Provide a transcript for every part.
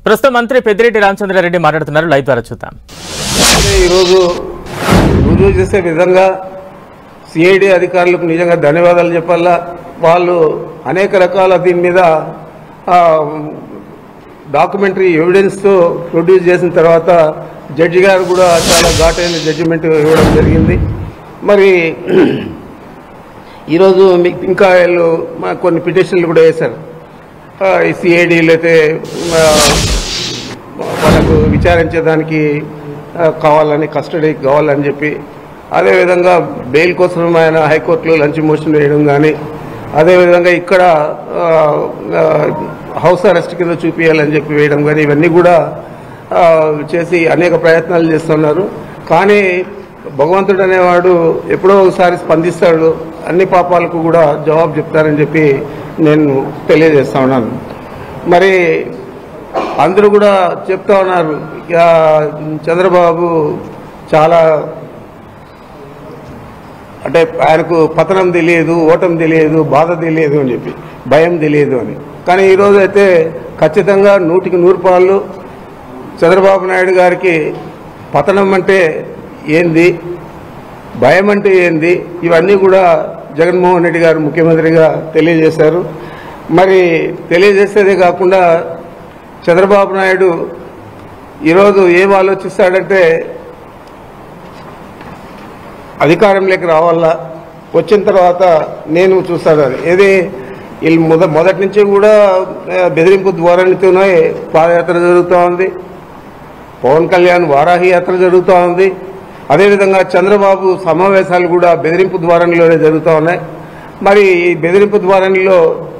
ప్రస్తుతం మంత్రి పెద్దిరెడ్డి రామచంద్రారెడ్డి మాట్లాడుతున్నారు. లైవ్ ద్వారా చూద్దాం. ఈరోజు రుజువు చేసే విధంగా సిఐడి అధికారులకు నిజంగా ధన్యవాదాలు చెప్పాలా. వాళ్ళు అనేక రకాల దీని మీద డాక్యుమెంటరీ ఎవిడెన్స్తో ప్రొడ్యూస్ చేసిన తర్వాత జడ్జి గారు కూడా చాలా ఘాటైన జడ్జిమెంట్ ఇవ్వడం జరిగింది. మరి ఈరోజు మీకు ఇంకా వీళ్ళు కొన్ని పిటిషన్లు కూడా వేశారు. ఈ సిఐడీలు అయితే వాళ్ళకు విచారించేదానికి కావాలని, కస్టడీకి కావాలని చెప్పి, అదేవిధంగా బెయిల్ కోసం ఆయన హైకోర్టులో లంచ్ మోషన్ వేయడం కానీ, అదేవిధంగా ఇక్కడ హౌస్ అరెస్ట్ కింద చూపించాలని చెప్పి వేయడం కానీ, ఇవన్నీ కూడా చేసి అనేక ప్రయత్నాలు చేస్తున్నారు. కానీ భగవంతుడు అనేవాడు ఎప్పుడో ఒకసారి స్పందిస్తాడు, అన్ని పాపాలకు కూడా జవాబు చెప్తారని చెప్పి నేను తెలియజేస్తా ఉన్నాను. మరి అందరూ కూడా చెప్తా ఉన్నారు, చంద్రబాబు చాలా అంటే ఆయనకు పతనం తెలియదు, ఓటమి తెలియదు, బాధ తెలియదు అని చెప్పి, భయం తెలియదు అని. కానీ ఈరోజు అయితే ఖచ్చితంగా 100కి 100 పాళ్ళు చంద్రబాబు నాయుడు గారికి పతనం అంటే ఏంది, భయం అంటే ఏంది, ఇవన్నీ కూడా జగన్మోహన్ రెడ్డి గారు ముఖ్యమంత్రిగా తెలియజేశారు. మరి తెలియజేసేదే కాకుండా చంద్రబాబు నాయుడు ఈరోజు ఏం ఆలోచిస్తాడంటే, అధికారంలోకి రావాలా, వచ్చిన తర్వాత నేను చూస్తాను అది ఏది. వీళ్ళు మొదటి నుంచి కూడా బెదిరింపు ద్వారానితోనే పాదయాత్ర జరుగుతూ ఉంది. పవన్ కళ్యాణ్ వారాహి యాత్ర జరుగుతూ ఉంది. అదేవిధంగా చంద్రబాబు సమావేశాలు కూడా బెదిరింపు ద్వారంలోనే జరుగుతూ ఉన్నాయి. మరి ఈ బెదిరింపు ద్వారంలో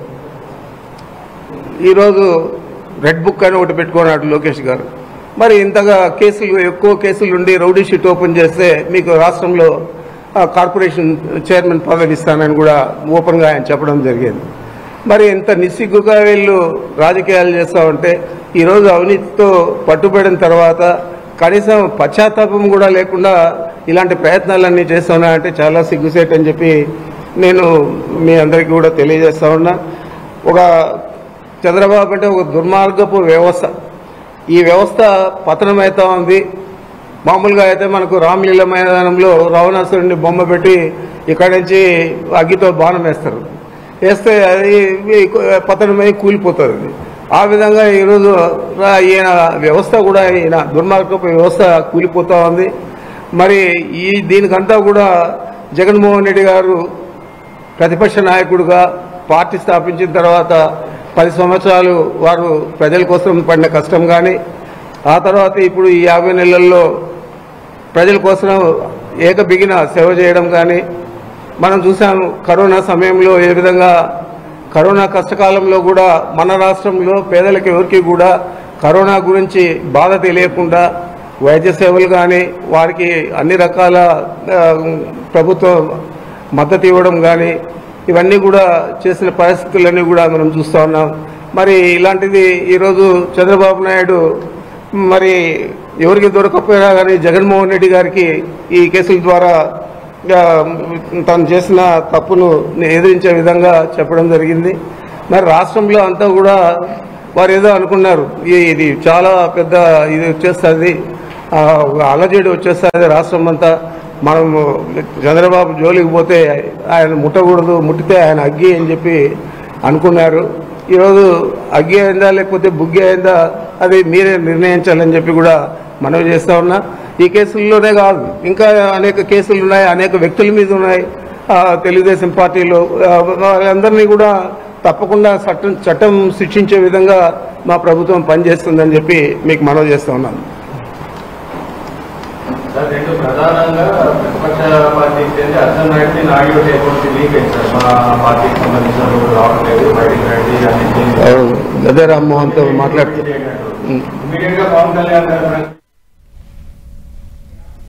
ఈరోజు రెడ్ బుక్ అని ఒకటి పెట్టుకున్నాడు లోకేష్ గారు. మరి ఇంతగా ఎక్కువ కేసులు ఉండి రౌడీ షీట్ ఓపెన్ చేస్తే మీకు రాష్ట్రంలో కార్పొరేషన్ చైర్మన్ పదవి ఇస్తానని కూడా ఓపెన్గా ఆయన చెప్పడం జరిగింది. మరి ఇంత నిస్సిగ్గుగా వీళ్ళు రాజకీయాలు చేస్తామంటే, ఈరోజు అవినీతితో పట్టుబడిన తర్వాత కనీసం పశ్చాత్తాపం కూడా లేకుండా ఇలాంటి ప్రయత్నాలన్నీ చేస్తున్నాయంటే చాలా సిగ్గుసేట్ అని చెప్పి నేను మీ అందరికీ కూడా తెలియజేస్తా ఉన్నా. ఒక చంద్రబాబు అంటే ఒక దుర్మార్గపు వ్యవస్థ. ఈ వ్యవస్థ పతనమవుతా ఉంది. మామూలుగా అయితే మనకు రామలీల మైదానంలో రావణాసురుడిని బొమ్మ పెట్టి ఇక్కడి నుంచి అగ్గితో బాణం వేస్తారు, వేస్తే అది పతనమై కూలిపోతుంది. ఆ విధంగా ఈరోజు ఈయన వ్యవస్థ కూడా, ఈయన దుర్మార్గపు వ్యవస్థ కూలిపోతూ ఉంది. మరి దీనికంతా కూడా జగన్మోహన్ రెడ్డి గారు ప్రతిపక్ష నాయకుడిగా పార్టీ స్థాపించిన తర్వాత 10 సంవత్సరాలు వారు ప్రజల కోసం పడిన కష్టం కానీ, ఆ తర్వాత ఇప్పుడు ఈ 50 నెలల్లో ప్రజల కోసం ఏకబిగిన సేవ చేయడం కానీ మనం చూసాము. కరోనా సమయంలో ఏ విధంగా, కరోనా కష్టకాలంలో కూడా మన రాష్ట్రంలో పేదలకు ఎవరికి కూడా కరోనా గురించి బాధ తెలియకుండా వైద్య సేవలు కానీ, వారికి అన్ని రకాల ప్రభుత్వం మద్దతు ఇవ్వడం కానీ, ఇవన్నీ కూడా చేసిన పరిస్థితులన్నీ కూడా మనం చూస్తూ ఉన్నాం. మరి ఇలాంటిది ఈరోజు చంద్రబాబు నాయుడు మరి ఎవరికి దొరకపోయినా కానీ జగన్మోహన్ రెడ్డి గారికి ఈ కేసుల ద్వారా తను చేసిన తప్పును ఎదిరించే విధంగా చెప్పడం జరిగింది. మరి రాష్ట్రంలో అంతా కూడా వారు ఏదో అనుకున్నారు, ఇది చాలా పెద్ద ఇది వచ్చేస్తుంది, అలజడి వచ్చేస్తుంది రాష్ట్రం అంతా, మనం చంద్రబాబు జోలికి పోతే ఆయన ముట్టకూడదు, ముట్టితే ఆయన అగ్గి అని చెప్పి అనుకున్నారు. ఈరోజు అగ్గి అయిందా లేకపోతే బుగ్గి అయిందా అది మీరే నిర్ణయించాలని చెప్పి కూడా మనవి చేస్తా ఉన్నా. ఈ కేసుల్లోనే కాదు, ఇంకా అనేక కేసులు ఉన్నాయి, అనేక వ్యక్తుల మీద ఉన్నాయి. తెలుగుదేశం పార్టీలో వాళ్ళందరినీ కూడా తప్పకుండా చట్టం శిక్షించే విధంగా మా ప్రభుత్వం పనిచేస్తుందని చెప్పి మీకు మనవి చేస్తా ఉన్నాను. రెండు ప్రధానంగా ప్రతిపక్ష పార్టీకి అచ్చెన్నాయుడు నాయుడు లీక్ అయింది సార్. మా పార్టీకి సంబంధించిన రావట్లేదు, బయటికి అదే రామ్మోహన్తో మాట్లాడుతూ ఇమీడియట్ గా పవన్ కళ్యాణ్ గారు